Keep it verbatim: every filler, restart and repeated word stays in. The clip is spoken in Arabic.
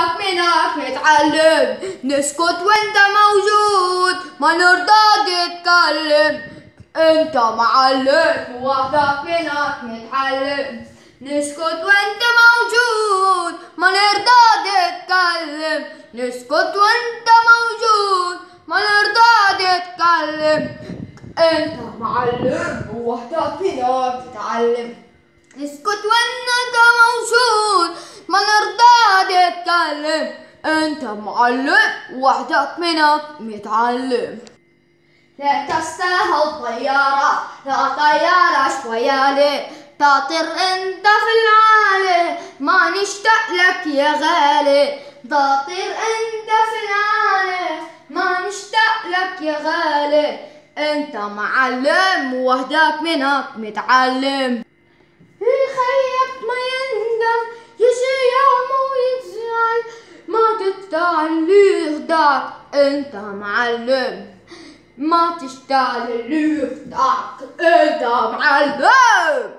وحدك منك نتعلم، نسكت وانت موجود ما نرضى تتكلم. انت معلم وحدك منك نتعلم، نسكت وانت موجود ما نرضى تتكلم. نسكت وانت موجود ما نرضى تتكلم. انت معلم وحدك منك تتعلم، نسكت وانت موجود ما نرضى تتكلم. انت معلم وحدك منك متعلم. لا تستاهل طيارة، لا طيارة شوية ليه تطير انت في العالي، ما نشتاق لك يا غالي. تطير انت في العالي ما نشتاق لك يا غالي. انت معلم وحدك منك متعلم. خيك ما يندم يجي يوم ويتزعل، ما تستاهل اللي يخدعك. انت معلم ما تستاهل اللي يخدعك. انت معلم.